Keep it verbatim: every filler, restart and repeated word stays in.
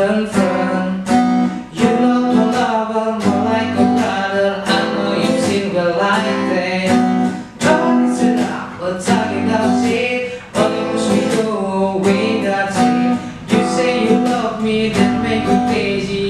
confront. You know my lover more like a brother. I know you've seen well like that. Don't listen up, we're talking about it. Only wish we go away, that's it. You say you love me, then make me crazy.